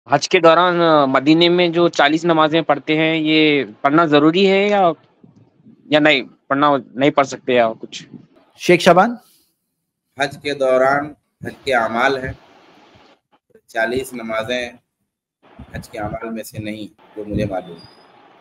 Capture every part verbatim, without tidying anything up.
حج کے دوران مدینے میں جو چالیس نمازیں پڑھتے ہیں یہ پڑھنا ضروری ہے یا یا نہیں پڑھنا نہیں پڑھ سکتے یا کچھ؟ شیخ شعبان، حج کے دوران حج کے اعمال ہیں، چالیس نمازیں حج کے اعمال میں سے نہیں جو مجھے معلوم ہے۔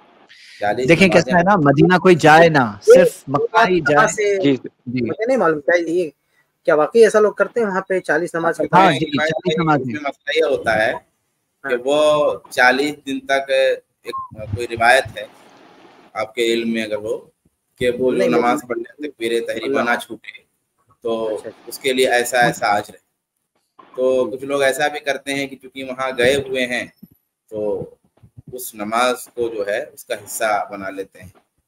دیکھیں کیسا ہے نا، مدینہ کوئی جائے نہ، صرف مکہ ہی جائے۔ جی مجھے نہیں معلوم کیا یہ کیا واقعی ایسا لوگ کرتے ہیں وہاں پہ چالیس نماز کی؟ ہاں جی، چالیس نماز میں مسئلہ یہ ہوتا ہے کہ وہ چالیس دن تک ایک کوئی روایت ہے آپ کے علم میں، اگر وہ کہ وہ جو نماز پڑھنے تکبیر تحریمہ نہ چھوٹے تو اس کے لیے ایسا ایسا اجر ہے۔ تو کچھ لوگ ایسا بھی کرتے ہیں کہ چونکہ وہاں گئے ہوئے ہیں تو اس نماز کو جو ہے اس کا حصہ بنا لیتے ہیں۔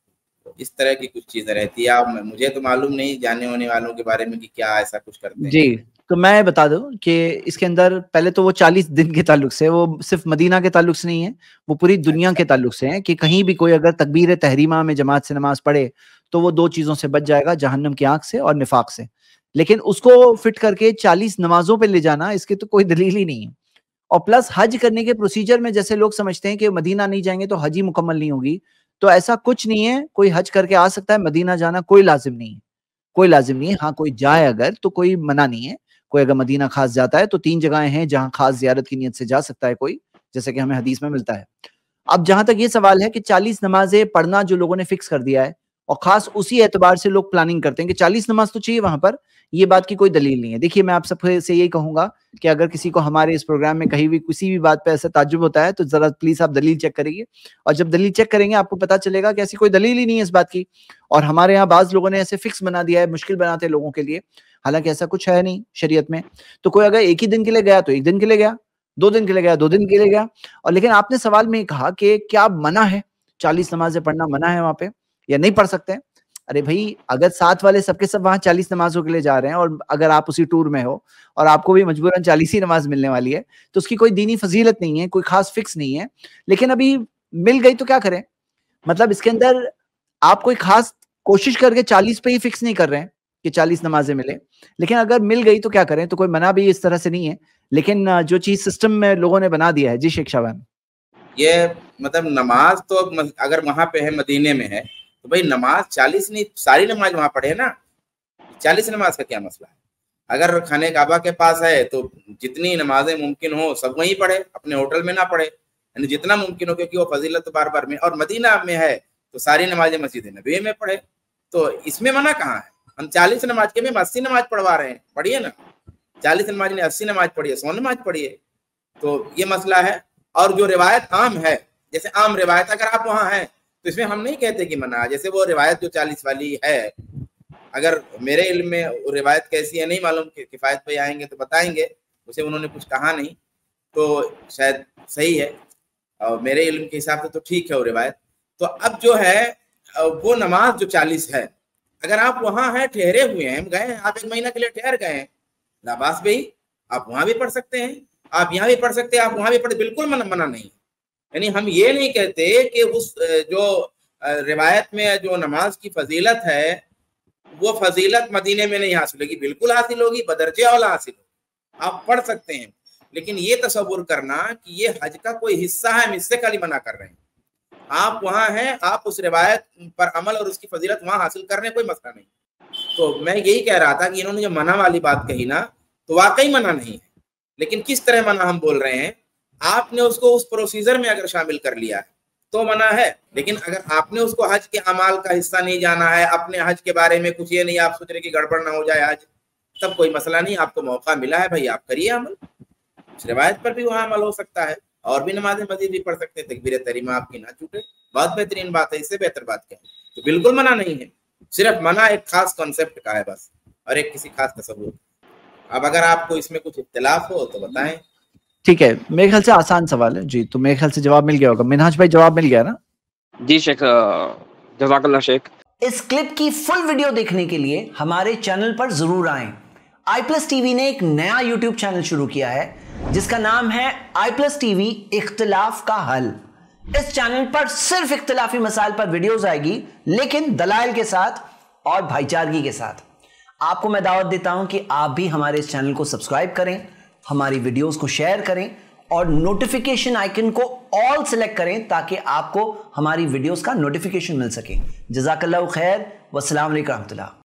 اس طرح کی کچھ چیزیں رہتی ہیں، مجھے تو معلوم نہیں جاننے ہونے والوں کے بارے میں کہ کیا ایسا کچھ کرتے ہیں۔ جی تو میں بتا دوں کہ اس کے اندر پہلے تو وہ چالیس دن کے تعلق سے، وہ صرف مدینہ کے تعلق سے نہیں ہے، وہ پوری دنیا کے تعلق سے ہے کہ کہیں بھی کوئی اگر تکبیر تحریمہ میں جماعت سے نماز پڑھے تو وہ دو چیزوں سے بچ جائے گا، جہنم کی آنکھ سے اور نفاق سے۔ لیکن اس کو فٹ کر کے چالیس نمازوں پہ لے جانا، اس کی تو کوئی دلیل ہی نہیں ہے۔ اور پلس حج کرنے کے پروسیجر میں جیسے لوگ سمجھتے ہیں کہ مدینہ نہیں جائیں گے تو حج ہی مکمل نہیں ہوگی، تو ایسا کچھ نہیں ہے۔ کوئی حج کر کے آ سکتا ہے، مدینہ جانا کوئی لازم نہیں ہے، کوئی لازم نہیں ہے۔ ہاں کوئی جائے اگر تو کوئی منع نہیں ہے، کوئی اگر مدینہ خاص جاتا ہے تو تین جگہیں ہیں جہاں خاص زیارت کی نیت سے جا سکتا ہے کوئی، جیسے کہ ہمیں حدیث میں ملتا ہے۔ اب جہاں تک یہ سوال ہے کہ چالیس نمازیں پڑھنا جو لوگوں نے فکس کر دیا ہے، اور خاص اسی اعتبار سے لوگ پلاننگ کرتے ہیں کہ چالیس نماز تو چاہیے وہاں پر، یہ بات کی کوئی دلیل نہیں ہے۔ دیکھیے میں آپ سب سے یہی کہوں گا کہ اگر کسی کو ہمارے اس پروگرام میں کہیں بھی کسی بھی بات پہ ایسا تعجب ہوتا ہے تو ذرا پلیز آپ دلیل چیک کریے، اور جب دلیل چیک کریں گے آپ کو پتا چلے گا کہ ایسی کوئی دلیل ہی نہیں ہے اس بات کی۔ اور ہمارے یہاں بعض لوگوں نے ایسے فکس بنا دیا ہے، مشکل بناتے ہیں لوگوں کے لیے، حالانکہ ایسا کچھ ہے نہیں شریعت میں۔ تو کوئی اگر ایک ہی دن کے لیے گیا تو ایک دن کے لیے گیا، دو دن کے لیے گیا دو دن کے لیے گیا۔ اور لیکن آپ نے سوال میں کہا کہ کیا منع ہے، چالیس نمازیں پڑھنا منع ہے وہاں پہ یا نہیں پڑھ سکتے ہیں؟ ارے بھائی اگر ساتھ والے سب کے سب وہاں چالیس نمازوں کے لیے جا رہے ہیں، اور اگر آپ اسی ٹور میں ہو اور آپ کو بھی مجبوراً چالیس ہی نماز ملنے والی ہے تو اس کی کوئی دینی فضیلت نہیں ہے، کوئی خاص فکس نہیں ہے۔ لیکن ابھی مل گئی تو کیا کریں؟ مطلب اس کے اندر آپ کوئی خاص کوشش کر کے چالیس پہ ہی فکس نہیں کر رہے ہیں کہ چالیس نمازیں ملے، لیکن اگر مل گئی تو کیا کریں؟ تو کوئی منع بھی اس طرح سے نہیں ہے۔ لیکن جو چیز سسٹم میں لوگوں نے بنا دیا ہے، جی شیخ شعبان، یہ مطلب نماز تو اگر وہاں پہ ہے مدینے میں ہے تو بھائی نماز چالیس نہیں، ساری نماز وہاں پڑھے نا۔ چالیس نماز کا کیا مسئلہ ہے؟ اگر خانہ کعبہ کے پاس ہے تو جتنی نمازیں ممکن ہو سب وہیں پڑھے، اپنے ہوٹل میں نہ پڑھے، یعنی جتنا ممکن ہو، کیونکہ وہ فضیلت بار بار میں، اور مدینہ میں ہے تو ساری نمازیں مسجد نبوی میں پڑھے، تو اس میں منع کہاں ہے؟ ہم چالیس نماز کے میں اسی نماز پڑھوا رہے ہیں، پڑھیے نا۔ چالیس نماز نے اسی نماز پڑھیے، سو نماز پڑھیے، تو یہ مسئلہ ہے۔ اور جو روایت عام ہے، جیسے عام روایت اگر آپ وہاں ہیں تو اس میں ہم نہیں کہتے کہ منع، جیسے وہ روایت جو چالیس والی ہے، اگر میرے علم میں روایت کیسی ہے نہیں معلوم، کہ کفایت پہ آئیں گے تو بتائیں گے، اسے انہوں نے کچھ کہا نہیں تو شاید صحیح ہے، اور میرے علم کے حساب سے تو ٹھیک ہے وہ روایت۔ تو اب جو ہے وہ نماز جو چالیس ہے، اگر آپ وہاں ہیں، ٹھہرے ہوئے ہیں، گئے ہیں، آپ ایک مہینہ کے لیے ٹھہر گئے ہیں لاباس بھائی، آپ وہاں بھی پڑھ سکتے ہیں، آپ یہاں بھی پڑھ سکتے ہیں، آپ وہاں بھی پڑھ، بالکل منع منع نہیں۔ یعنی ہم یہ نہیں کہتے کہ اس جو روایت میں جو نماز کی فضیلت ہے وہ فضیلت مدینے میں نہیں حاصل ہوگی، بالکل حاصل ہوگی، بدرجہ اولا حاصل ہوگی، آپ پڑھ سکتے ہیں۔ لیکن یہ تصور کرنا کہ یہ حج کا کوئی حصہ ہے، ہم اس سے خالی منع کر رہے ہیں۔ آپ وہاں ہیں، آپ اس روایت پر عمل اور اس کی فضیلت وہاں حاصل کرنے کوئی مسئلہ نہیں۔ تو میں یہی کہہ رہا تھا کہ انہوں نے جو منع والی بات کہی نا، تو واقعی منع نہیں ہے، لیکن کس طرح منع ہم بول رہے ہیں، آپ نے اس کو اس پروسیجر میں اگر شامل کر لیا ہے تو منع ہے۔ لیکن اگر آپ نے اس کو حج کے اعمال کا حصہ نہیں جانا ہے، اپنے حج کے بارے میں کچھ یہ نہیں، آپ سوچ رہے کہ گڑبڑ نہ ہو جائے حج، تب کوئی مسئلہ نہیں، آپ کو موقع ملا ہے بھائی، آپ کریے عمل، اس روایت پر بھی وہاں عمل ہو سکتا ہے، اور بھی نمازیں مزید بھی پڑھ سکتے ہیں، تکبیر تحریمہ آپ کی نہ چھوٹے، بہت بہترین بات ہے، اس سے بہتر بات کیا ہے؟ تو بالکل منع نہیں ہے، صرف منع ایک خاص کنسپٹ کا ہے بس، اور ایک کسی خاص تصور۔ اب اگر آپ کو اس میں کچھ اختلاف ہو تو بتائیں۔ ٹھیک ہے، میرے خیال سے آسان سوال ہے جی، تو میرے خیال سے جواب مل گیا ہوگا۔ منہاج بھائی جواب مل گیا نا؟ جی شیخ، جزاک اللہ شیخ۔ اس کلپ کی فل ویڈیو دیکھنے کے لیے ہمارے چینل پر ضرور آئیں۔ آئی پلس ٹی وی نے ایک نیا یوٹیوب چینل شروع کیا ہے جس کا نام ہے آئی پلس ٹی وی اختلاف کا حل۔ اس چینل پر صرف اختلافی مسائل پر ویڈیوز آئے گی، لیکن دلائل کے ساتھ اور بھائی چارگی کے ساتھ۔ آپ کو میں دعوت دیتا ہوں کہ آپ بھی ہمارے اس چینل کو سبسکرائب کریں، ہماری ویڈیوز کو شیئر کریں، اور نوٹیفیکیشن آئیکن کو آل سلیکٹ کریں تاکہ آپ کو ہماری ویڈیوز کا نوٹیفیکیشن مل سکے. جزاک اللہ خیر، والسلام علیکم ورحمۃ اللہ.